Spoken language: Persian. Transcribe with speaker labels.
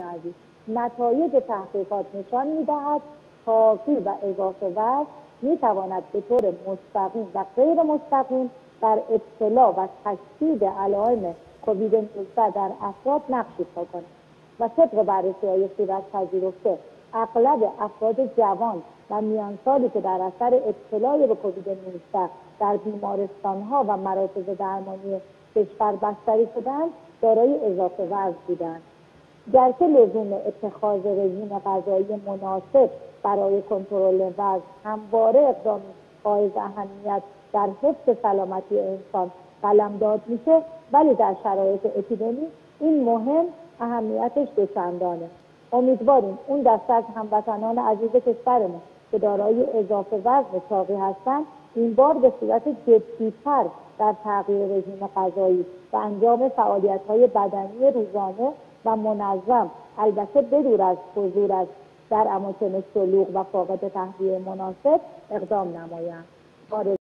Speaker 1: عزیز، نتایج تحقیقات نشان می‌دهد کافی و اضافه وزن می‌تواند به طور مستقیم و غیر مستقیم در ابتلا و تشدید علائم کووید 19 در افراد نقش ایفا کند و طبق بررسی‌های صورت پذیرفته اغلب افراد جوان و میانسالی که در اثر ابتلای به کووید 19 در بیمارستان‌ها و مراکز درمانی کشور بستری شدند دارای اضافه وزن بودند. گرچه لزوم اتخاذ رژیم غذایی مناسب برای کنترل وزن همواره اقدامی حائز اهمیت در حفظ سلامتی انسان قلمداد میشه، ولی در شرایط اپیدمی این مهم اهمیتش دوچندانه. امیدواریم اون دسته از هموطنان عزیز کشورمون که دارای اضافه وزن چاقی هستند این بار به صورت جدی‌تر در تغییر رژیم غذایی و انجام فعالیت‌های بدنی روزانه و منظم، البته بدور از حضور از در اماکن شلوغ و فاقد تهویه مناسب اقدام نمایند.